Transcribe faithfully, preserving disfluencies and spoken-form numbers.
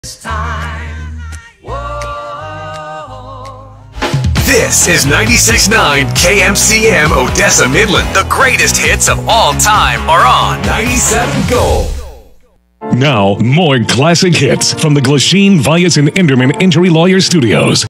time. Whoa. This is ninety-six point nine K M C M Odessa Midland. The greatest hits of all time are on ninety-seven Gold. Now, more classic hits from the Glasheen, Vyas, and Enderman Injury Lawyer Studios.